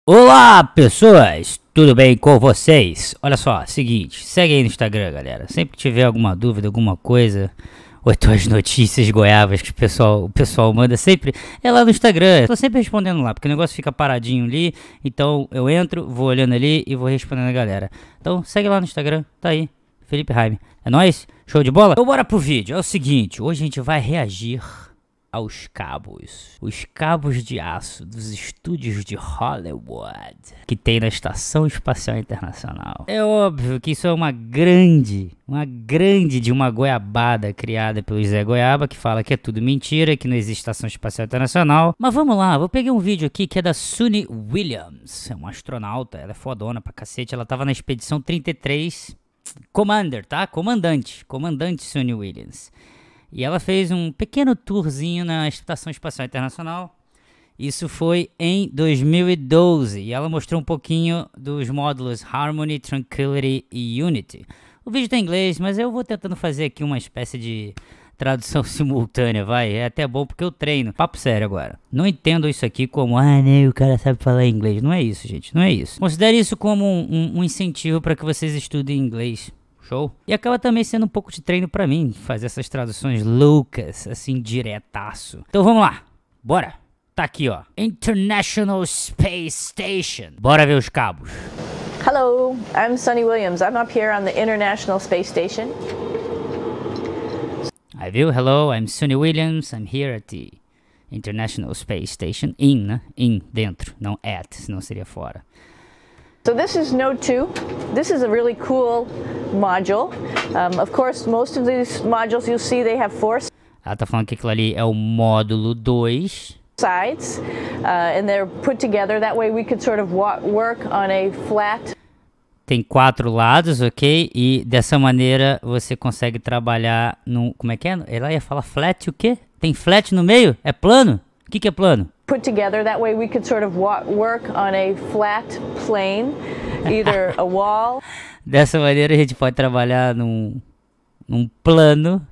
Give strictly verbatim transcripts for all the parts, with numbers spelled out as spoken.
Olá, pessoas! Tudo bem com vocês? Olha só, seguinte, segue aí no Instagram, galera. Sempre que tiver alguma dúvida, alguma coisa, ou então as notícias goiabas que o pessoal, o pessoal manda sempre, é lá no Instagram. Tô sempre respondendo lá, porque o negócio fica paradinho ali. Então eu entro, vou olhando ali e vou respondendo a galera. Então segue lá no Instagram, tá aí, Felipe Jaime. É nóis? Show de bola? Então bora pro vídeo. É o seguinte, hoje a gente vai reagir aos cabos, os cabos de aço dos estúdios de Hollywood que tem na Estação Espacial Internacional. É óbvio que isso é uma grande, uma grande de uma goiabada criada pelo Zé Goiaba, que fala que é tudo mentira, que não existe Estação Espacial Internacional. Mas vamos lá, vou pegar um vídeo aqui que é da Suni Williams, é uma astronauta, ela é fodona pra cacete, ela tava na expedição trinta e três, Commander, tá? Comandante, comandante Suni Williams. E ela fez um pequeno tourzinho na Estação Espacial Internacional. Isso foi em dois mil e doze. E ela mostrou um pouquinho dos módulos Harmony, Tranquility e Unity. O vídeo tá em inglês, mas eu vou tentando fazer aqui uma espécie de tradução simultânea, vai. É até bom porque eu treino. Papo sério agora. Não entendo isso aqui como, ah, nem o cara sabe falar inglês. Não é isso, gente. Não é isso. Considere isso como um, um, um incentivo para que vocês estudem inglês. Show? E acaba também sendo um pouco de treino pra mim, fazer essas traduções loucas, assim, diretaço. Então vamos lá, bora! Tá aqui, ó, International Space Station. Bora ver os cabos. Hello, I'm Suni Williams. I'm up here on the International Space Station. Aí viu? Hello, I'm Suni Williams. I'm here at the International Space Station. In, né? In, dentro, não at, senão seria fora. So this is Node two. This is a really cool module. Um, of course, most of these modules you'll see they have four Ela tá falando que aquilo ali é o módulo dois. sides, uh, and they're put together. That way we could sort of wa work on a flat. Tem quatro lados, ok? E dessa maneira você consegue trabalhar no... Como é que é? Ela ia falar flat o quê? Tem flat no meio? É plano? O que que é plano? Put together. That way we could sort of wa work on a flat plane, either a wall. Dessa maneira a gente pode trabalhar num, num plano,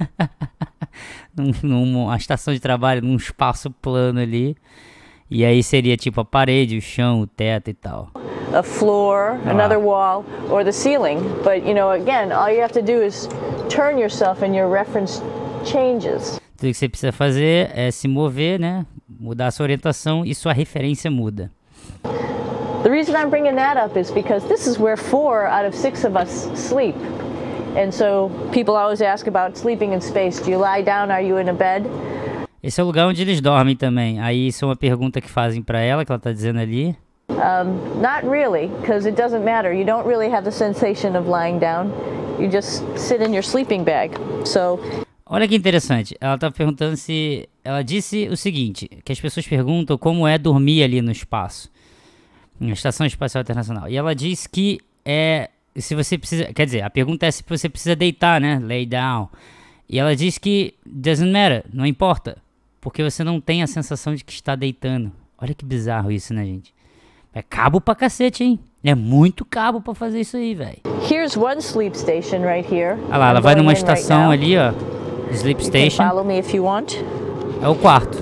num, numa estação de trabalho, num espaço plano ali. E aí seria tipo a parede, o chão, o teto e tal. A floor, Ah. another wall, or the ceiling. But you know, again, all you have to do is turn yourself and your reference changes. Tudo que você precisa fazer é se mover, né? Mudar a sua orientação e sua referência muda. The reason I'm bringing that up is because this is where four out of six of us sleep. And so people always ask about sleeping in space. Do you lie down? Are you in a bed? Esse é o lugar onde eles dormem também. Aí isso é uma pergunta que fazem pra ela, que ela tá dizendo ali. Um, not really, because it doesn't matter. You don't really have the sensation of lying down. You just sit in your sleeping bag. So Olha que interessante, ela tá perguntando se... Ela disse o seguinte, que as pessoas perguntam como é dormir ali no espaço, na Estação Espacial Internacional. E ela diz que é... Se você precisa... Quer dizer, a pergunta é se você precisa deitar, né? Lay down. E ela diz que doesn't matter, não importa. Porque você não tem a sensação de que está deitando. Olha que bizarro isso, né, gente? É cabo pra cacete, hein? É muito cabo pra fazer isso aí, velho. here's one sleep station right here. Olha lá, ela I'm vai going numa in right estação now. ali, ó. Sleep You can Station. follow me if you want. É o quarto.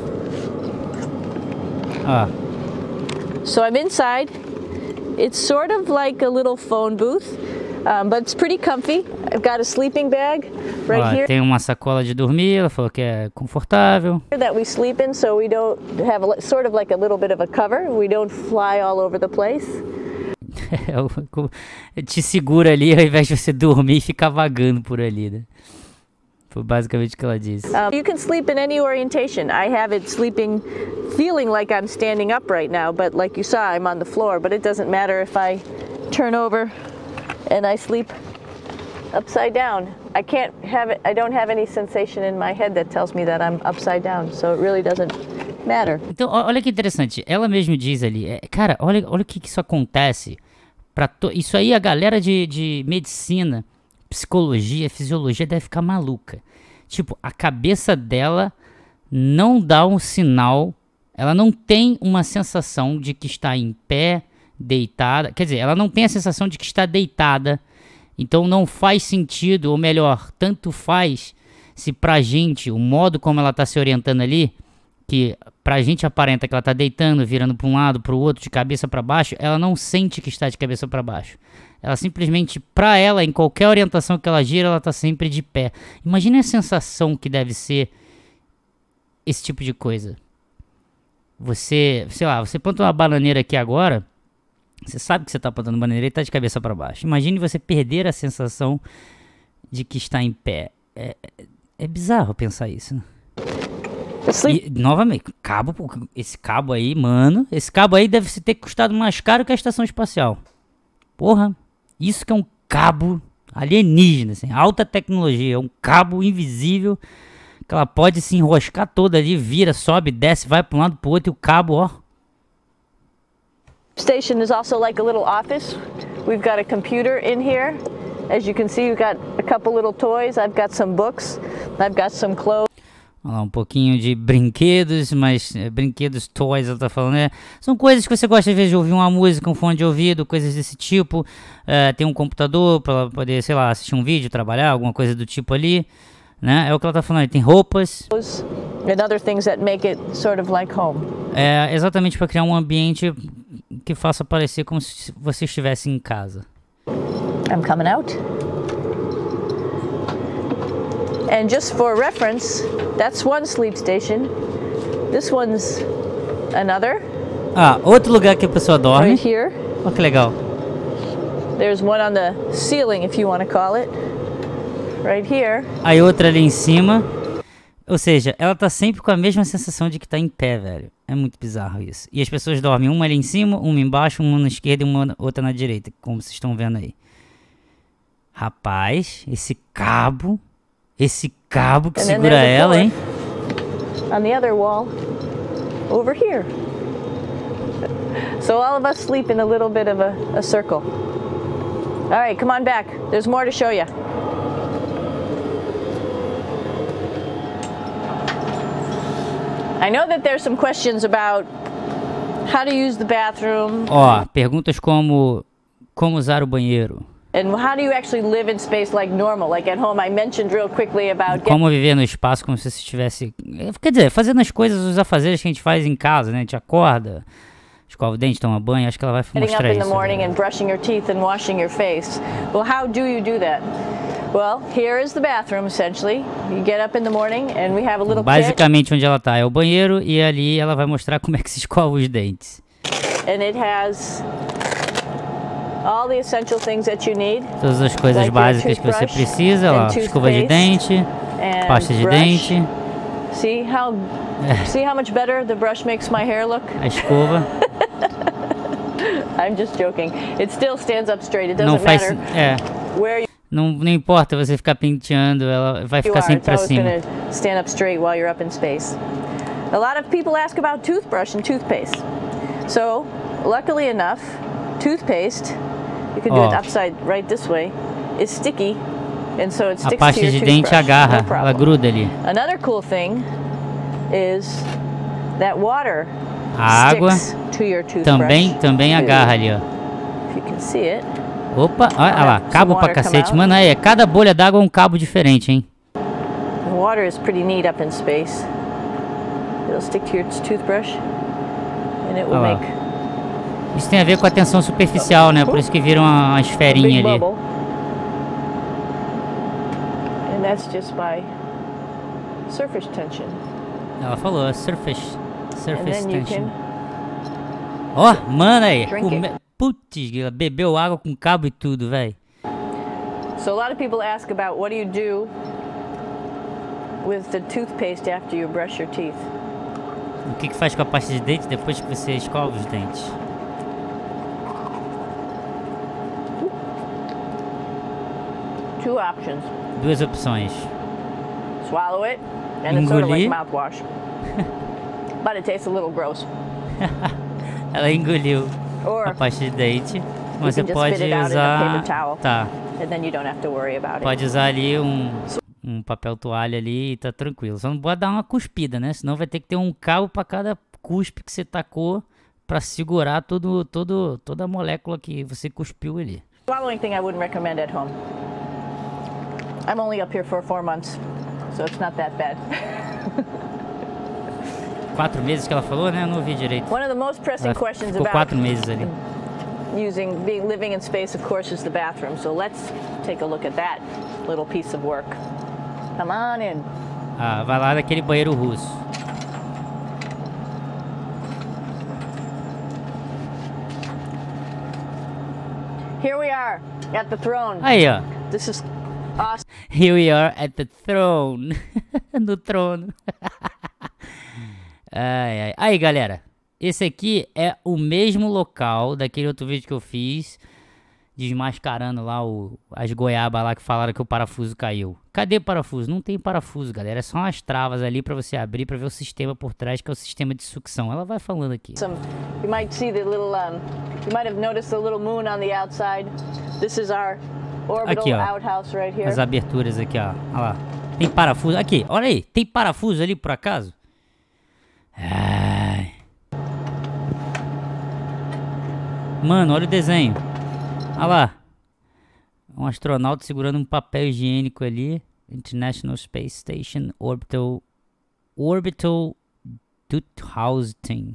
Ó. So I'm inside. It's sort of like a little phone booth, um, but it's pretty comfy. I've got a sleeping bag right Ó, here tem uma sacola de dormir, ela falou que é confortável. that we sleep in, so we don't have a, li- sort of like a little bit of a cover. We don't fly all over the place. É o- Te segura ali ao invés de você dormir e ficar vagando por ali, né? Foi basicamente o que ela disse. Um, you can sleep in any orientation. I have it sleeping, feeling like I'm standing up right now, but like you saw, I'm on the floor. But it doesn't matter if I turn over and I sleep upside down. I can't have it. I don't have any sensation in my head that tells me that I'm upside down. So it really doesn't matter. Então, ó- olha que interessante. Ela mesmo diz ali, é, cara, olha, olha o que, que isso acontece. Pra to... Isso aí a galera de, de medicina, psicologia, fisiologia deve ficar maluca. Tipo, a cabeça dela não dá um sinal, ela não tem uma sensação de que está em pé, deitada. Quer dizer, ela não tem a sensação de que está deitada. Então não faz sentido, ou melhor, tanto faz se pra gente, o modo como ela tá se orientando ali, que pra gente aparenta que ela tá deitando, virando pra um lado, pro outro, de cabeça pra baixo, ela não sente que está de cabeça pra baixo. Ela simplesmente, pra ela, em qualquer orientação que ela gira, ela tá sempre de pé. Imagina a sensação que deve ser esse tipo de coisa. Você, sei lá, você planta uma bananeira aqui agora, você sabe que você tá plantando bananeira e tá de cabeça pra baixo. Imagine você perder a sensação de que está em pé. É, é bizarro pensar isso, né? E, novamente, cabo, esse cabo aí, mano, esse cabo aí deve ter custado mais caro que a estação espacial. Porra, isso que é um cabo alienígena, assim, alta tecnologia, é um cabo invisível que ela pode se enroscar toda ali, vira, sobe, desce, vai para um lado pro outro e o cabo, ó. Station is also like a little office. We've got a computer in here. As you can see, we've got a couple little toys. I've got some books. I've got some clothes. Olha lá, um pouquinho de brinquedos, mas é, brinquedos, toys, ela tá falando, né? São coisas que você gosta às vezes de ouvir uma música, um fone de ouvido, coisas desse tipo. É, tem um computador para poder, sei lá, assistir um vídeo, trabalhar, alguma coisa do tipo ali, né? É o que ela tá falando, tem roupas. And other things that make it sort of like home. É exatamente para criar um ambiente que faça parecer como se você estivesse em casa. I'm coming out. And just for reference, that's one sleep station. This one's another. Ah, outro lugar que a pessoa dorme. Right here. Olha que legal. There's one on the ceiling, if you want to call it. Right here. Aí outra ali em cima. Ou seja, ela tá sempre com a mesma sensação de que tá em pé, velho. É muito bizarro isso. E as pessoas dormem uma ali em cima, uma embaixo, uma na esquerda e uma outra na direita, como vocês estão vendo aí. Rapaz, esse cabo... Esse cabo que segura ela, hein? On the other wall, over here. So all of us sleep in a little bit of a, a circle. All right, come on back. There's more to show you. I know that there's some questions about how to use the bathroom. Ó, perguntas como como usar o banheiro. And how do you actually live in space like normal, like at home? I mentioned real quickly about como viver no espaço como se você estivesse, quer dizer, fazendo as coisas, os afazeres que a gente faz em casa, né? A gente acorda, escova o dente, toma banho. Acho que ela vai mostrar getting up in isso. the morning and brushing your teeth and washing your face. Well, how do you do that? Well, here is the bathroom essentially. You get up in the morning and we have a little Basicamente onde ela tá é o banheiro e ali ela vai mostrar como é que se escova os dentes. And it has all the essential things that you need. Todas as coisas like básicas que você precisa, lá, escova de dente, pasta de brush. dente. See how see how much better the brush makes my hair look? A escova. I'm just joking. It still stands up straight. It doesn't não faz, matter é, where you não, não importa você ficar penteando, ela vai ficar sempre para cima. Stand up straight while you're up in space. A lot of people ask about toothbrush and toothpaste. So, luckily enough, toothpaste, you can do oh. it upside right this way, is sticky, and so it sticks a pasta to your de toothbrush. dente agarra, no ela gruda ali. Another cool thing is that water a água sticks to your toothbrush também também too. agarra ali, ó. If you can see it. Opa, olha lá, cabo pra cacete. Mano, aí, cada bolha d'água é um cabo diferente, hein? The water is pretty neat up in space. It'll stick to your toothbrush and it will make... Isso tem a ver com a tensão superficial, né? Por isso que vira uma, uma esferinha ali. And that's just by surface tension. Ela falou, surface, surface tension. Can... Ó, oh, mano aí, putz, bebeu água com cabo e tudo, velho. So a lot of people ask about what do you do with the toothpaste after you brush your teeth. O que que faz com a pasta de dente depois que você escova os dentes? Two options. Duas opções. Swallow it, and it's sort of like mouthwash. But it tastes a little gross. Ela engoliu a pasta de dente. Mas você pode usar, tá. Pode usar ali um, um papel toalha ali e tá tranquilo. Só não pode dar uma cuspida, né? Senão vai ter que ter um cabo para cada cuspe que você tacou para segurar todo, todo, toda a molécula que você cuspiu ali. Swallowing thing I wouldn't recommend at home. I'm only up here for four months, so it's not that bad. quatro meses que ela falou, né? Eu não ouvi direito. One of the most pressing Ela questions ficou about quatro meses ali. using being living in space, of course, is the bathroom. So let's take a look at that little piece of work. Come on in. Ah, vai lá naquele banheiro russo. Here we are at the throne. Aí, ó. This is awesome. Here we are at the throne. No trono. Ai, ai. Aí, galera. Esse aqui é o mesmo local daquele outro vídeo que eu fiz. Desmascarando lá o, as goiabas lá que falaram que o parafuso caiu. Cadê o parafuso? Não tem parafuso, galera. É só umas travas ali pra você abrir pra ver o sistema por trás, que é o sistema de sucção. Ela vai falando aqui. You might see the little, um, you might have noticed the little moon on the outside. This is our orbital Aqui, ó. outhouse right here. As aberturas aqui, ó. Olha lá. Tem parafuso. Aqui, olha aí. Tem parafuso ali por acaso? Ai. Mano, olha o desenho. Olha lá. Um astronauta segurando um papel higiênico ali. International Space Station Orbital Orbital Duthausen.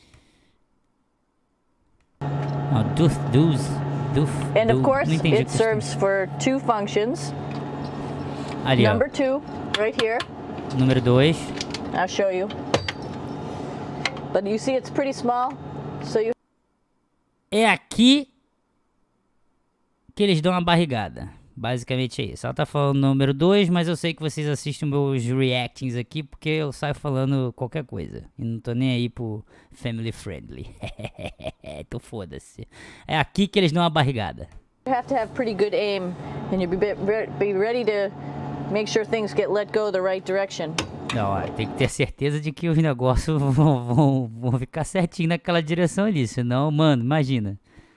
Não, Duth, Duz, Duth, And of Duth. course, Não entendi o it que isso tem. serves for two functions. Ali, ó. Number two, right here. Número dois. I'll show you. But you see it's pretty small, so you É aqui que eles dão uma barrigada. Basicamente é isso. Ela tá falando número dois, mas eu sei que vocês assistem meus reactings aqui, porque eu saio falando qualquer coisa. E não tô nem aí pro family friendly. Então foda-se. É aqui que eles dão uma barrigada. have to have pretty good aim, and you be, be ready to make sure things get let go the right direction. Não, ó, tem que ter certeza de que os negócios vão, vão, vão ficar certinho naquela direção ali. Senão, mano, imagina.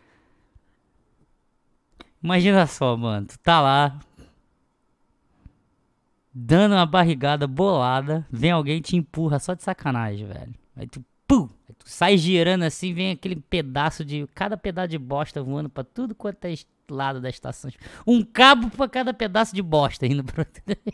Imagina só, mano. Tu tá lá, dando uma barrigada bolada. Vem alguém e te empurra só de sacanagem, velho. Aí tu, pum! Aí tu sai girando assim, vem aquele pedaço de... Cada pedaço de bosta voando pra tudo quanto é lado da estação. Um cabo pra cada pedaço de bosta indo pra...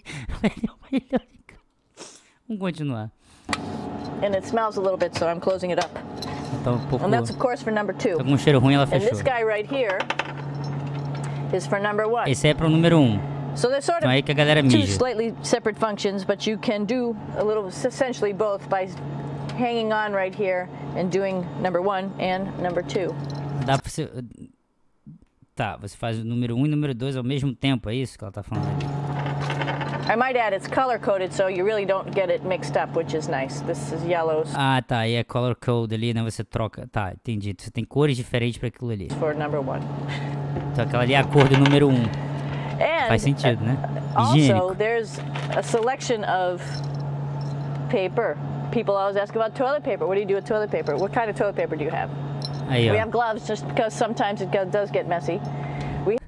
Vamos continuar. And it smells a little bit, so I'm closing it up. Então, um pouco... And that's of course for number two. Tá com um cheiro ruim, ela And fechou. this guy right here is for number one. Esse é pro número um. So there's sort Então of aí que a galera two mija. slightly separate functions, but you can do a little, essentially both by hanging on right here and doing number one and number two. Dá pra você... Tá, você faz o número um e o número dois ao mesmo tempo, é isso que ela tá falando ali? I might add it's color coded, so you really don't get it mixed up, which is nice. This is yellows Ah, tá, aí é color code ali, né? Você troca... Tá, entendi. Você tem cores diferentes pra aquilo ali. for number one. Então aquela ali é a cor do número um. And Faz sentido, né? also, Higiênico. there's a selection of paper. People always ask about toilet paper. What do you do with toilet paper? What kind of toilet paper do you have? Aí, ó. We have gloves just because sometimes it go- does get messy. We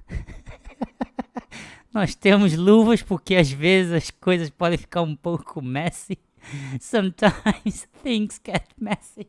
Nós temos luvas porque às vezes as coisas podem ficar um pouco messy. Sometimes things get messy.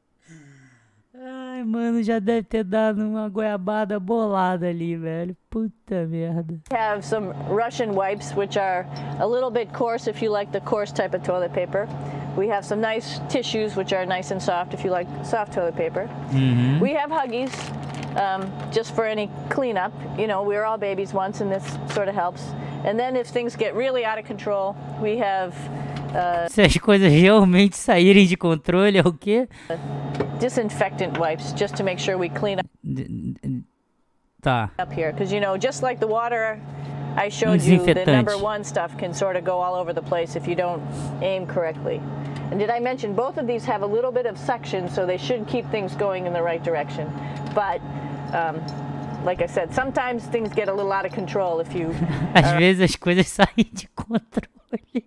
Ai, mano, já deve ter dado uma goiabada bolada ali, velho. Puta merda. have some Russian wipes, which are a little bit coarse if you like the coarse type of toilet paper. We have some nice tissues, which are nice and soft if you like soft toilet paper. Uhum. We have Huggies, um, just for any cleanup. You know, we were all babies once, and this sort of helps. And then if things get really out of control, we have uh, Se as coisas realmente saírem de controle, é o quê? disinfectant wipes, just to make sure we clean D- d- Tá. up here. Because, you know, just like the water I showed you, the Desinfetante. number one stuff can sort of go all over the place if you don't aim correctly. And did I mention both of these have a little bit of suction, so they should keep things going in the right direction. But, um, like I said, sometimes things get a little out of control if you Às vezes as coisas saem de controle.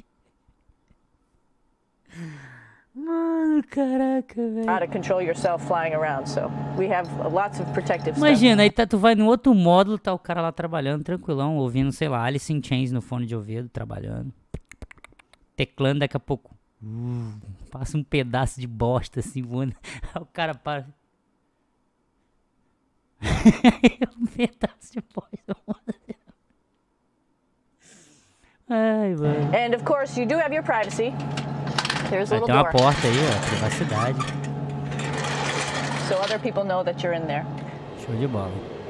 Mano, caraca, velho. out of control yourself flying around. So we have lots of protective stuff. Imagina, aí tá, tu vai no outro módulo, tá o cara lá trabalhando, tranquilão, ouvindo, sei lá, Alice in Chains no fone de ouvido, trabalhando. Teclando, daqui a pouco. uh, passa um pedaço de bosta assim, voando. Aí o cara para. um pedaço de bosta voando. Ai, mano. And of course, you do have your privacy. There's a Ah, little tem uma door, porta aí, ó, privacidade. so other people know that you're in there. Show de bola.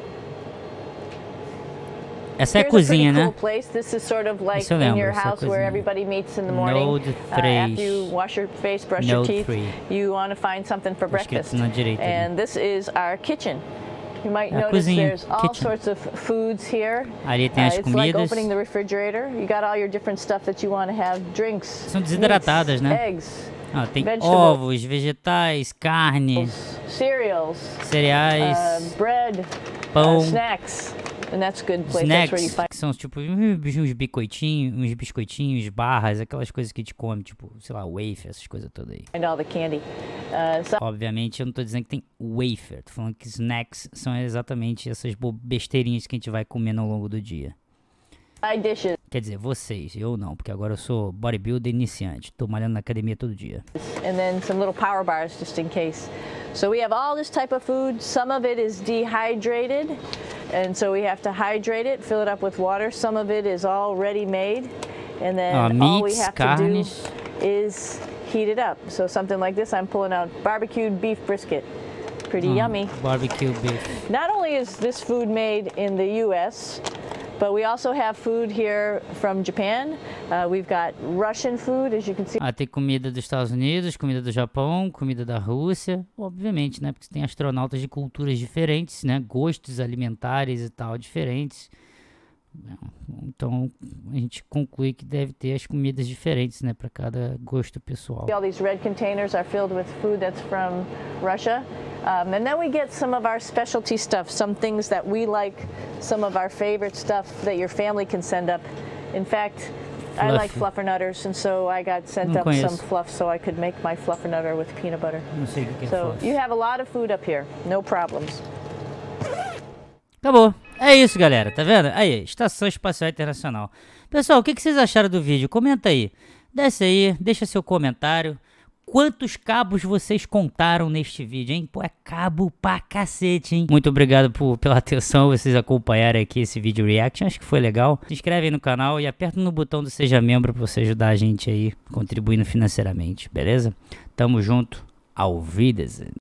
Essa é a Here's a pretty cozinha, cool né? place. This is sort of like Isso eu in lembro, your essa é a house where cozinha. everybody meets in the morning. Node Uh, after you três. wash your face, brush your Node teeth, three. you want to find something for Tá escrito breakfast. na direita ali. And this is our kitchen. You might É a notice cozinha, there's all kitchen. sorts of foods here. Ali tem Uh, as it's like comidas. opening the refrigerator. You got all your different stuff that you want to have, drinks, São desidratadas, meats, né? eggs, Ah, tem vegetables. ovos, vegetais, carne, cereals, cereais, uh, bread, pão, uh, snacks. And that's a good place. That's where you snacks, find que são tipo uns uns biscoitinhos, uns biscoitinhos, barras, aquelas coisas que a gente come, tipo, sei lá, wafer, essas coisas todas aí. all the candy. Uh, so Obviamente eu não tô dizendo que tem wafer, tô falando que snacks são exatamente essas bo- besteirinhas que a gente vai comendo ao longo do dia. side dishes Quer dizer, vocês, eu não, porque agora eu sou bodybuilder iniciante, tô malhando na academia todo dia. and then some little power bars just in case. So we have all this type of food. Some of it is dehydrated, and so we have to hydrate it, fill it up with water. Some of it is already made, and then Ah, all we meats, have carnes. to do is heat it up. So something like this, I'm pulling out barbecued beef brisket. Pretty Hum, yummy. Barbecue beef. Not only is this food made in the U S, but we also have food here from Japan. Uh, we've got Russian food, as you can see. Ah, tem comida dos Estados Unidos, comida do Japão, comida da Rússia, obviamente, né? Porque tem astronautas de culturas diferentes, né? Gostos alimentares e tal diferentes. Então a gente conclui que deve ter as comidas diferentes, né? Para cada gosto pessoal. All these red containers are filled with food that's from Russia. Um, and then we get some of our specialty stuff, some things that we like, some of our favorite stuff that your family can send up. In fact, I like Fluff. fluffernutters, and so I got sent Não up some conheço. fluff so I could make my fluffernutter with peanut butter. Não sei o que que é So fluff. you have a lot of food up here, no problems. Acabou. É isso, galera. Tá vendo? Aí, Estação Espacial Internacional. Pessoal, o que, que vocês acharam do vídeo? Comenta aí. Desce aí, deixa seu comentário. Quantos cabos vocês contaram neste vídeo, hein? Pô, é cabo pra cacete, hein? Muito obrigado por, pela atenção, vocês acompanharem aqui esse vídeo reaction. Acho que foi legal. Se inscreve aí no canal e aperta no botão do Seja Membro pra você ajudar a gente aí, contribuindo financeiramente, beleza? Tamo junto. Auf Wiedersehen.